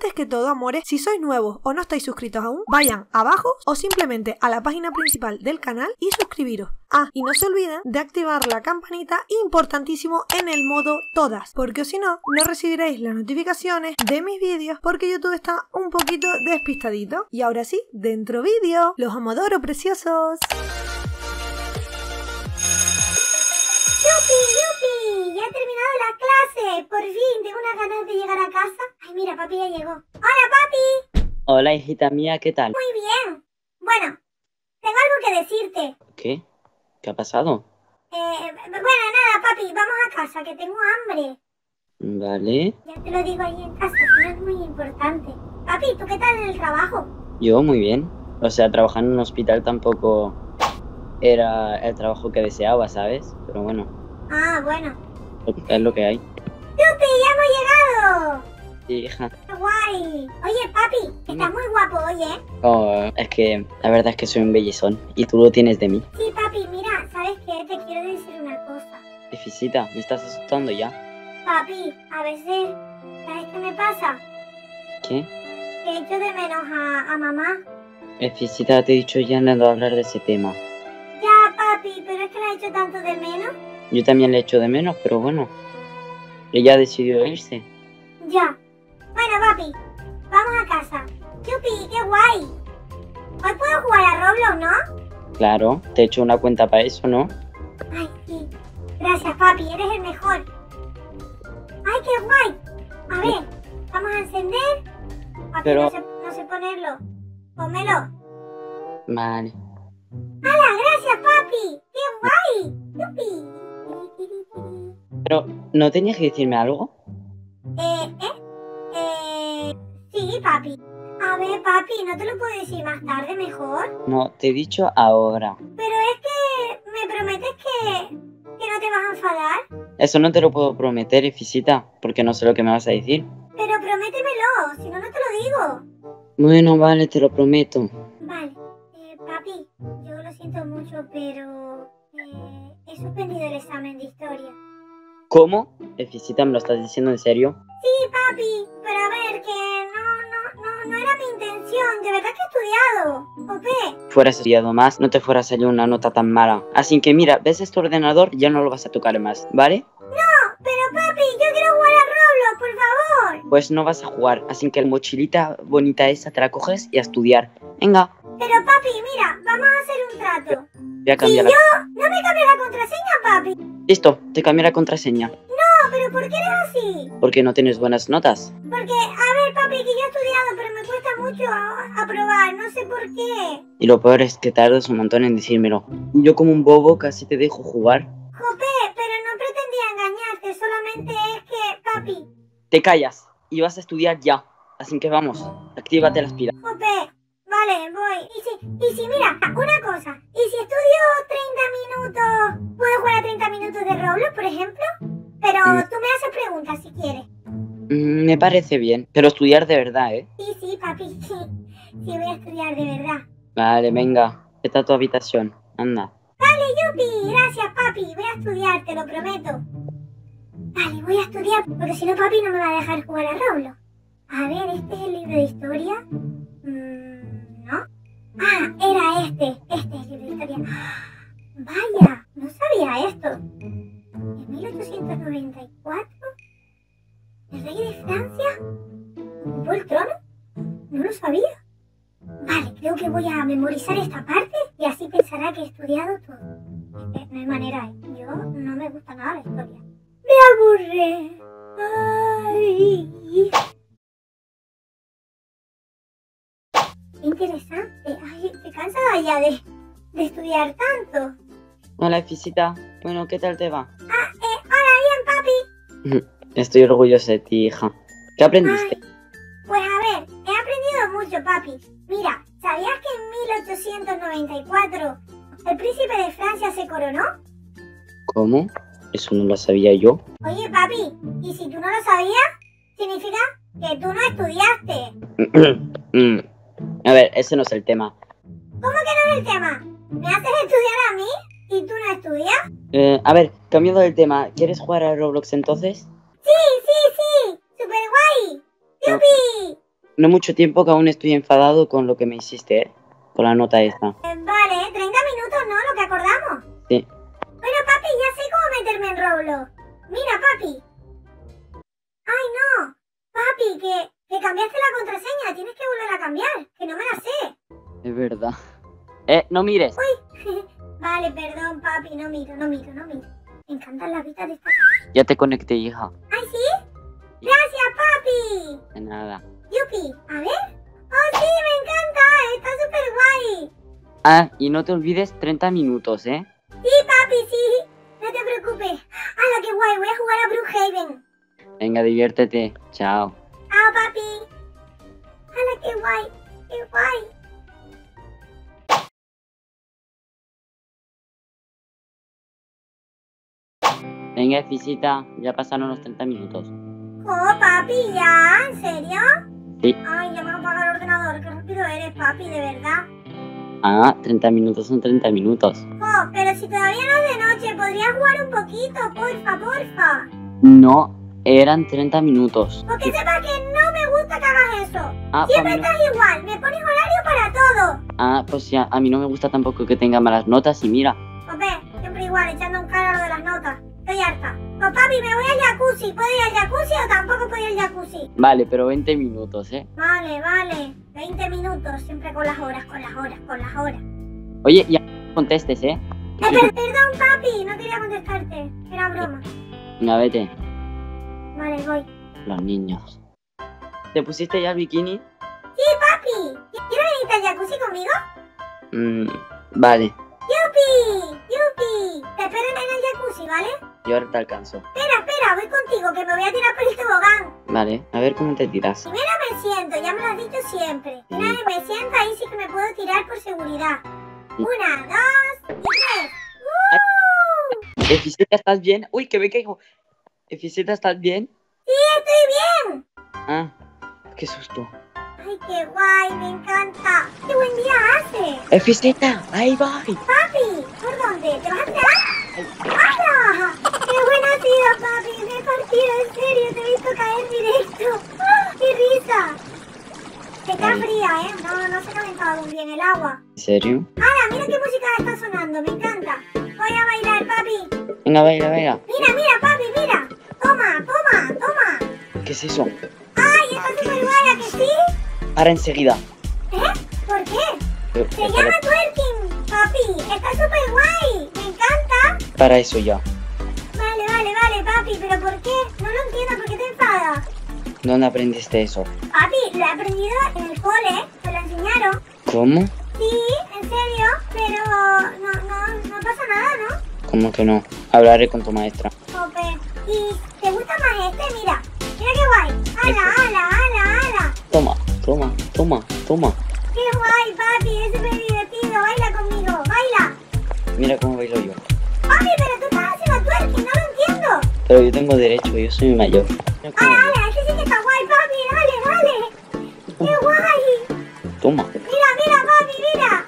Antes que todo, amores, si sois nuevos o no estáis suscritos aún, vayan abajo o simplemente a la página principal del canal y suscribiros. Ah, y no se olviden de activar la campanita, importantísimo, en el modo todas, porque si no, no recibiréis las notificaciones de mis vídeos porque YouTube está un poquito despistadito. Y ahora sí, dentro vídeo. Los adoro, preciosos. ¡Yupi, yupi! ¡Ya he terminado la clase! ¡Por fin! Tengo unas ganas de llegar a casa. Ay, mira, papi ya llegó. ¡Hola, papi! Hola, hijita mía, ¿qué tal? Muy bien. Bueno, tengo algo que decirte. ¿Qué? ¿Qué ha pasado? Bueno, nada, papi, vamos a casa, que tengo hambre. Vale. Ya te lo digo ahí en casa, que no es muy importante. Papi, ¿tú qué tal en el trabajo? Yo muy bien. O sea, trabajar en un hospital tampoco era el trabajo que deseaba, ¿sabes? Pero bueno, Ah, bueno. es lo que hay. ¡Yupi, ya hemos llegado! Sí, hija. ¡Qué guay! Oye, papi, estás muy guapo hoy, ¿eh? Oh, es que la verdad es que soy un bellezón y tú lo tienes de mí. Sí, papi, mira, ¿sabes qué? Te quiero decir una cosa. Efisita, me estás asustando ya. Papi, a veces, ¿sabes qué me pasa? ¿Qué? Que echo de menos a mamá. Efisita, te he dicho ya no hablar de ese tema. Ya, papi, pero es que la echo tanto de menos. Yo también le echo de menos, pero bueno. Ella decidió irse. Ya. Bueno, papi, vamos a casa. Yupi, qué guay. Hoy puedo jugar a Roblox, ¿no? Claro, te he hecho una cuenta para eso, ¿no? Ay, sí. Gracias, papi, eres el mejor. Ay, qué guay. A ver, vamos a encender. Papi, Pero- no sé ponerlo. Pónmelo. Vale. ¡Hala, gracias, papi! ¡Qué guay! ¡Yupi! Pero, ¿no tenías que decirme algo? Sí, papi. A ver, papi, ¿no te lo puedo decir más tarde mejor? No, te he dicho ahora. Pero es que me prometes que no te vas a enfadar. Eso no te lo puedo prometer, Efisita, porque no sé lo que me vas a decir. Pero prométemelo, si no, no te lo digo. Bueno, vale, te lo prometo. Vale. Papi, yo lo siento mucho, pero he suspendido el examen de historia. ¿Cómo? Efisita, ¿me lo estás diciendo en serio? Sí, papi, pero a ver, que no era mi intención. De verdad que he estudiado. Jope. Fueras estudiado más, no te fuera a salir una nota tan mala. Así que mira, ves este ordenador, ya no lo vas a tocar más, ¿vale? Pero papi, yo quiero jugar a Roblox, por favor. Pues no vas a jugar, así que la mochilita bonita esa te la coges y a estudiar. Venga, Pero papi, mira, vamos a hacer un trato. voy a cambiar la... No me cambies la contraseña, papi. Listo, te cambié la contraseña. No, pero ¿por qué eres así? Porque no tienes buenas notas. Porque, a ver, papi, que yo he estudiado, pero me cuesta mucho aprobar, no sé por qué. Y lo peor es que tardas un montón en decírmelo. Yo como un bobo casi te dejo jugar. Jope, pero no pretendía engañarte, solamente es que, papi, Te callas y vas a estudiar ya. Así que vamos, actívate las pilas. Jope, vale, voy. Y si, mira, una cosa, y si estudio 30 minutos, ¿puedo jugar a 30 minutos de Roblox, por ejemplo? Pero tú me haces preguntas si quieres. Me parece bien, pero estudiar de verdad, ¿eh? Sí, papi, sí. Sí, voy a estudiar de verdad. Vale, venga, vete a tu habitación, anda. Vale, yupi, gracias, papi. Voy a estudiar, te lo prometo. Vale, voy a estudiar, porque si no, papi no me va a dejar jugar a Roblox. A ver, ¿este es el libro de historia? ¿No? Ah, era este. Este es el libro de historia. Vaya, no sabía esto. ¿En 1894? ¿El rey de Francia ocupó el trono? No lo sabía. Vale, creo que voy a memorizar esta parte y así pensará que he estudiado todo. Es que no hay manera, ¿eh? Yo no me gusta nada la historia. ¡Me aburré! ¡Ay! Interesante. Ay, estoy cansada ya de estudiar tanto. Hola, Efisita. Bueno, ¿qué tal te va? Hola, bien, papi. Estoy orgulloso de ti, hija. ¿Qué aprendiste? Pues a ver, he aprendido mucho, papi. Mira, ¿sabías que en 1894 el príncipe de Francia se coronó? ¿Cómo? Eso no lo sabía yo. Oye, papi, ¿y si tú no lo sabías? Significa que tú no estudiaste. A ver, ese no es el tema. ¿Cómo que no es el tema? ¿Me haces estudiar a mí y tú no estudias? A ver, cambiando del tema, ¿quieres jugar a Roblox entonces? Sí, súper guay. ¡Yupi! no mucho tiempo que aún estoy enfadado con lo que me hiciste, ¿eh? Con la nota esta. Vale, 30 minutos, ¿no? Lo que acordamos. Sí. Bueno, papi, ya sé cómo meterme en Roblox. Mira, papi. Ay, no. Papi, que cambiaste la contraseña. Tienes que volver a cambiar, que no me la sé. Es verdad. No mires. Uy. Vale, perdón, papi. No miro. Me encantan las vistas de esta casa. Ya te conecté, hija. ¿Ay, sí? Gracias, papi. De nada. Yupi, a ver. Oh, sí, me encanta. Está súper guay. Ah, y no te olvides 30 minutos, ¿eh? Sí, papi, sí. No te preocupes. ¡Hala, qué guay! Voy a jugar a Brookhaven. Venga, diviértete. Chao. ¡Chao, papi! ¡Hala, qué guay! ¡Qué guay! Venga, Fisita, ya pasaron los 30 minutos. ¡Oh, papi, ya! ¿En serio? Sí. Ay, ya me va a apagar el ordenador. ¡Qué rápido eres, papi! De verdad. Ah, 30 minutos son 30 minutos. Oh, pero si todavía no es de noche, ¿podrías jugar un poquito? Porfa. No, eran 30 minutos. Porque sepas que no me gusta que hagas eso. Ah, Siempre pues, estás igual. Me pones horario para todo. ah, pues ya, a mí no me gusta tampoco que tenga malas notas y mira. Pues ve, siempre igual, echando un cara a lo de las notas. Estoy harta. Pues papi, me voy al jacuzzi. ¿Puedo ir al jacuzzi o tampoco puedo ir al jacuzzi? Vale, pero 20 minutos, ¿eh? Vale. 20 minutos, siempre con las horas. Oye, ya no contestes, ¿eh? Perdón, papi, no quería contestarte. Era broma. Venga, vete. Vale, voy. Los niños. ¿Te pusiste ya el bikini? Sí, papi. ¿Quieres venirte al jacuzzi conmigo? Vale. ¡Yupi! Te espero en el jacuzzi, ¿vale? Yo ahora te alcanzo. Espera, voy contigo, que me voy a tirar por el tobogán. Vale, a ver cómo te tiras. Primero me siento, ya me lo has dicho siempre. Una vez me siento, ahí sí que me puedo tirar por seguridad. 1, 2 y 3. Fisita, ¿estás bien? Uy, que me caigo. Fisita, ¿estás bien? ¡Sí, estoy bien! Ah, qué susto. ¡Ay, qué guay! ¡Me encanta! ¡Qué buen día hace! Fisita, ahí va. ¡Papi! ¿Por dónde? ¿Te vas a tirar? ¡Hala! ¡Qué bueno ha sido, papi! Me he partido, en serio. Te he visto caer directo. ¡Ah! ¡Qué risa! Está fría, ¿eh? No se ha calentado muy bien el agua. ¿En serio? ¡Hala! Mira qué música está sonando. Me encanta. Voy a bailar, papi. Venga, baila. Mira, papi, mira. Toma. ¿Qué es eso? ¡Ay, está súper guay! ¿A que sí? Para enseguida. ¿Por qué? Se llama twerking, papi. Está súper guay. Me encanta. Para eso ya. Vale, papi. ¿Pero por qué? No lo entiendo. ¿Por qué te enfadas? ¿Dónde aprendiste eso? Papi, lo he aprendido en el cole. Me lo enseñaron. ¿Cómo? Sí, en serio. Pero no pasa nada, ¿no? ¿Cómo que no? Hablaré con tu maestra. Jope. ¿Y te gusta más este? Mira qué guay. ¡Hala! Toma. ¡Qué guay, papi! Es súper divertido. Baila conmigo. Baila. Mira cómo bailo yo. Papi, pero tú estás haciendo twerking. No lo entiendo. Pero yo tengo derecho, yo soy mayor. ¡Hala! Este sí que está guay, papi. Dale. ¡Qué guay! Toma. Mira, papi, mira.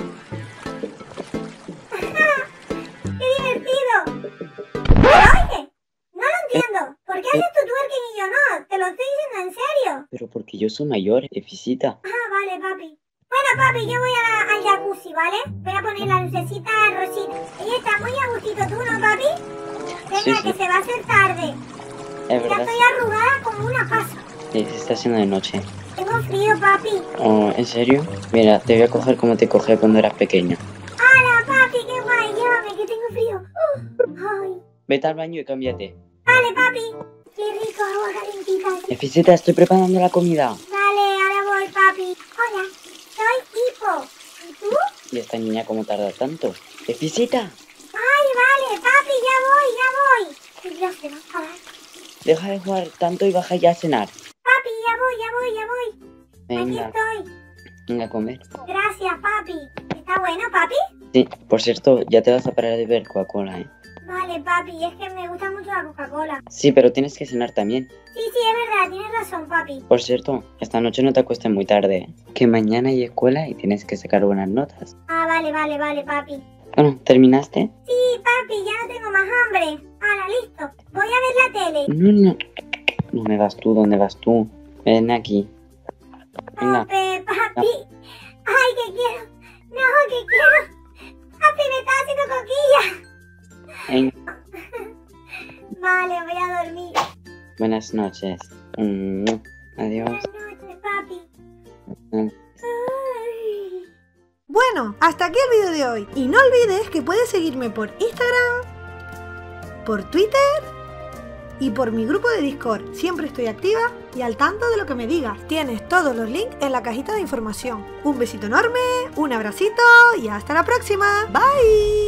¡Qué divertido! Pero oye, no lo entiendo. ¿Por qué haces tu twerking y yo no? Te lo estoy diciendo en serio. Pero porque yo soy mayor, Fisita. Ah, vale, papi. Bueno, papi, yo voy al jacuzzi, ¿vale? Voy a poner la lucecita rosita. Ella está muy a gustito, ¿tú no, papi? Venga, Sí. que se va a hacer tarde. Es Ya verdad. estoy arrugada como una pasa. Sí, se está haciendo de noche. Tengo frío, papi. Oh, ¿en serio? Mira, te voy a coger como te cogía cuando eras pequeña. ¡Hala, papi! ¡Qué guay! Llévame, que tengo frío. ¡Ay! Vete al baño y cámbiate. Vale, papi. ¡Qué rico! Agua calentita. Fisita, estoy preparando la comida. Vale, ahora voy, papi. Hola, soy Hipo. ¿Y tú? ¿Y esta niña cómo tarda tanto? Fisita, ¡Ay, vale, papi! ¡Ya voy! ¡Ay, Dios, se va a enfadar! deja de jugar tanto y baja ya a cenar. Papi, ya voy. Venga, Aquí estoy. venga a comer. Gracias, papi. ¿Está bueno, papi? Sí, por cierto, ya te vas a parar de ver Coca-Cola, ¿eh? Vale, papi, es que me gusta mucho la Coca-Cola. Sí, pero tienes que cenar también. Sí, es verdad, tienes razón, papi. Por cierto, esta noche no te acuestes muy tarde, ¿eh? Que mañana hay escuela y tienes que sacar buenas notas. Ah, vale, papi. Bueno, ¿terminaste? Sí, papi, ya no tengo más hambre. Ahora, listo. Voy a ver la tele. No. ¿Dónde vas tú? Ven aquí. Venga. Papi. Ay, que quiero. No, que quiero. Papi, me está haciendo coquilla. Venga. Vale, voy a dormir. Buenas noches. Adiós. Buenas noches, papi. Mm. Ay. Bueno, hasta aquí el vídeo de hoy. Y no olvides que puedes seguirme por Instagram, por Twitter y por mi grupo de Discord. Siempre estoy activa y al tanto de lo que me digas. Tienes todos los links en la cajita de información. Un besito enorme, un abracito y hasta la próxima. Bye.